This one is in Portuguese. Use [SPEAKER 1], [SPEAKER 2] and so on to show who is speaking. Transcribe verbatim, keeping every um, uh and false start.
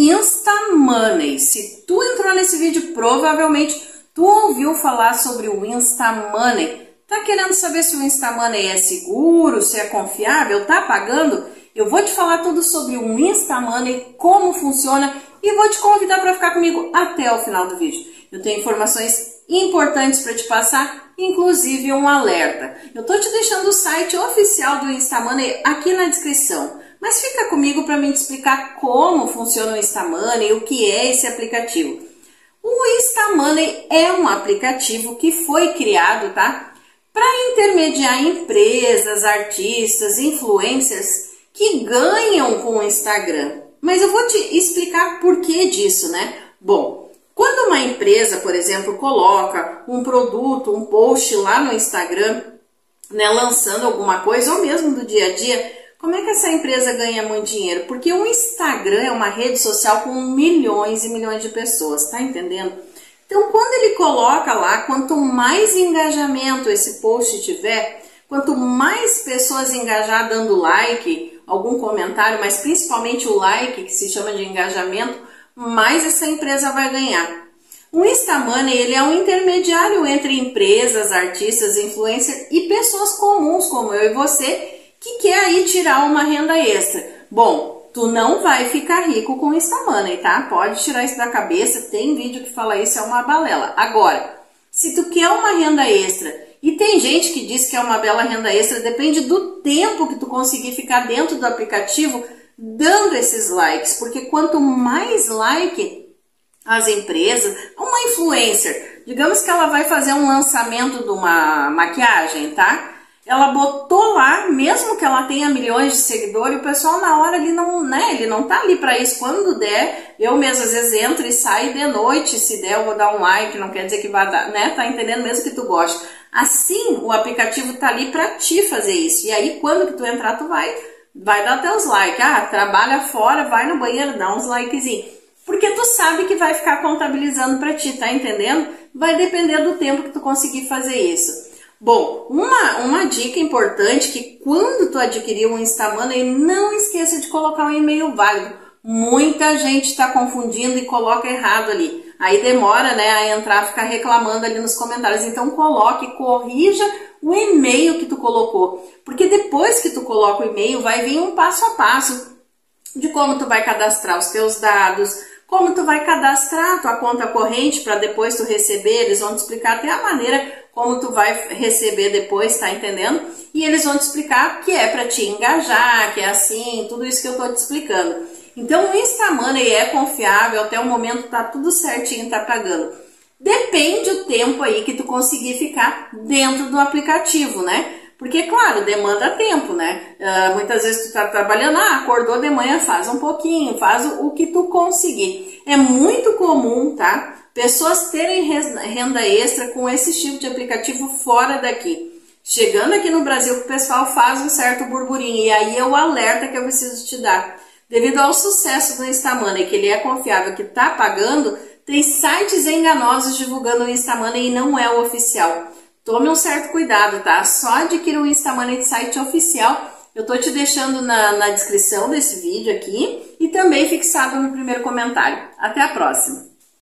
[SPEAKER 1] Insta Money. Se tu entrou nesse vídeo, provavelmente tu ouviu falar sobre o Insta Money. Tá querendo saber se o Insta Money é seguro, se é confiável, tá pagando? Eu vou te falar tudo sobre o Insta Money, como funciona e vou te convidar para ficar comigo até o final do vídeo. Eu tenho informações importantes para te passar, inclusive um alerta. Eu tô te deixando o site oficial do Insta Money aqui na descrição, mas fica comigo para me explicar como funciona o Insta Money e o que é esse aplicativo. O Insta Money é um aplicativo que foi criado, tá, para intermediar empresas, artistas, influencers que ganham com o Instagram. Mas eu vou te explicar por que disso, né? Bom, quando uma empresa, por exemplo, coloca um produto, um post lá no Instagram, né, lançando alguma coisa, ou mesmo do dia a dia, como é que essa empresa ganha muito dinheiro? Porque o Instagram é uma rede social com milhões e milhões de pessoas, tá entendendo? Então, quando ele coloca lá, quanto mais engajamento esse post tiver, quanto mais pessoas engajar dando like, algum comentário, mas principalmente o like, que se chama de engajamento, mais essa empresa vai ganhar. O Insta Money, ele é um intermediário entre empresas, artistas, influencers e pessoas comuns como eu e você, que quer aí tirar uma renda extra. Bom, tu não vai ficar rico com o Insta Money, tá? Pode tirar isso da cabeça, tem vídeo que fala isso, é uma balela. Agora, se tu quer uma renda extra, e tem gente que diz que é uma bela renda extra, depende do tempo que tu conseguir ficar dentro do aplicativo dando esses likes, porque quanto mais like as empresas, uma influencer, digamos que ela vai fazer um lançamento de uma maquiagem, tá? Ela botou lá, mesmo que ela tenha milhões de seguidores, o pessoal na hora ele não, né, ele não tá ali para isso. Quando der, eu mesmo às vezes entro e saio de noite, se der eu vou dar um like, não quer dizer que vai dar, né, tá entendendo, mesmo que tu goste. Assim, o aplicativo tá ali para ti fazer isso. E aí quando que tu entrar, tu vai, vai dar teus likes. Ah, trabalha fora, vai no banheiro, dá uns likezinhos. Porque tu sabe que vai ficar contabilizando para ti, tá entendendo? Vai depender do tempo que tu conseguir fazer isso. Bom, uma, uma dica importante que quando tu adquirir um Insta Money, não esqueça de colocar um e-mail válido. Muita gente está confundindo e coloca errado ali. Aí demora, né, a entrar, ficar reclamando ali nos comentários. Então coloque, corrija o e-mail que tu colocou. Porque depois que tu coloca o e-mail, vai vir um passo a passo de como tu vai cadastrar os teus dados, como tu vai cadastrar a tua conta corrente para depois tu receber. Eles vão te explicar até a maneira como tu vai receber depois, tá entendendo? E eles vão te explicar que é para te engajar, que é assim, tudo isso que eu tô te explicando. Então o Insta Money é confiável, até o momento tá tudo certinho, tá pagando. Depende o tempo aí que tu conseguir ficar dentro do aplicativo, né? Porque, claro, demanda tempo, né? Uh, muitas vezes tu tá trabalhando, ah, acordou de manhã, faz um pouquinho, faz o, o que tu conseguir. É muito comum, tá? Pessoas terem renda extra com esse tipo de aplicativo fora daqui. Chegando aqui no Brasil, o pessoal faz um certo burburinho. E aí é o alerta que eu preciso te dar. Devido ao sucesso do Insta Money, que ele é confiável, que tá pagando, tem sites enganosos divulgando o Insta Money e não é o oficial. Tome um certo cuidado, tá? Só adquira o Insta Money de site oficial. Eu tô te deixando na, na descrição desse vídeo aqui e também fixado no primeiro comentário. Até a próxima!